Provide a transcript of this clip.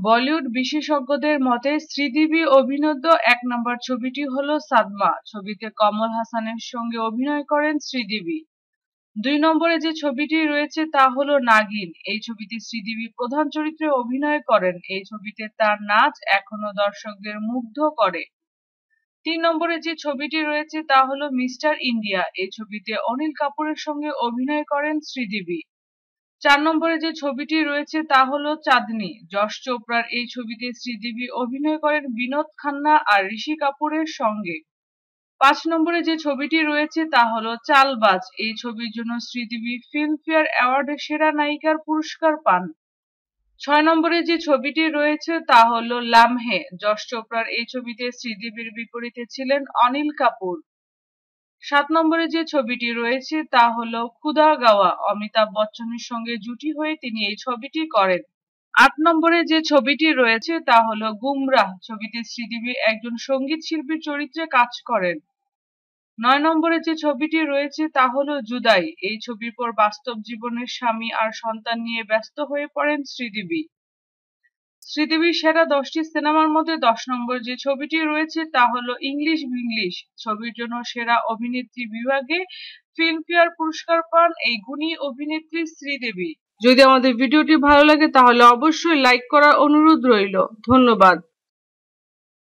বলিউড বিশেষজ্ঞদের মতে শ্রীদেবী অভিনীত ১ নম্বর ছবিটি হলো সাদমা। ছবিতে কমল হাসানের সঙ্গে অভিনয় করেন শ্রীদেবী। ২ নম্বরে যে ছবিটি রয়েছে তা হলো নাগিন। এই ছবিতে শ্রীদেবী প্রধান চরিত্রে অভিনয় করেন। এই ছবিতে তার নাচ এখনো দর্শকদের মুগ্ধ করে। ৩ নম্বরে যে ছবিটি রয়েছে তা হলো মিস্টার ইন্ডিয়া। এই ছবিতে অনিল কাপুরের সঙ্গে অভিনয় করেন শ্রীদেবী। ৪ নম্বরে যে ছবিটি রয়েছে তা হলো চাঁদনি। যশ চোপড়ার এই ছবিতে শ্রীদেবী অভিনয় করেন বিনোদ খান্না আর ঋষি কাপুরের সঙ্গে। ৫ নম্বরে যে ছবিটি রয়েছে তা হলো চালবাজ। এই ছবির জন্য শ্রীদেবী ফিল্মফেয়ার অ্যাওয়ার্ডে সেরা নায়িকার পুরস্কার পান। ৬ নম্বরে যে ছবিটি রয়েছে তা হলো লামহে। যশ চোপড়ার এই ছবিতে শ্রীদেবীর বিপরীতে ছিলেন অনিল কাপুর। ৭ নম্বরে যে ছবিটি রয়েছে তা হলো খুদা গাওয়া। অমিতাভ বচ্চনের সঙ্গে জুটি হয়ে তিনি এই ছবিটি করেন। ৮ নম্বরে যে ছবিটি রয়েছে তা হলো গুমরাহ। ছবিতে শ্রীদেবী একজন সঙ্গীত শিল্পীর চরিত্রে কাজ করেন। ৯ নম্বরে যে ছবিটি রয়েছে তা হলো জুদাই। এই ছবির পর বাস্তব জীবনের স্বামী আর সন্তান নিয়ে ব্যস্ত হয়ে পড়েন শ্রীদেবী। শ্রীদেবীর সেরা ১০টি সিনেমার মধ্যে ১০ নম্বর যে ছবিটি রয়েছে তা হলো ইংলিশ ভিংলিশ। ছবির জন্য সেরা অভিনেত্রী বিভাগে ফিল্মফেয়ার পুরস্কার পান এই গুণী অভিনেত্রী শ্রীদেবী। যদি আমাদের ভিডিওটি ভালো লাগে তাহলে অবশ্যই লাইক করার অনুরোধ রইল। ধন্যবাদ।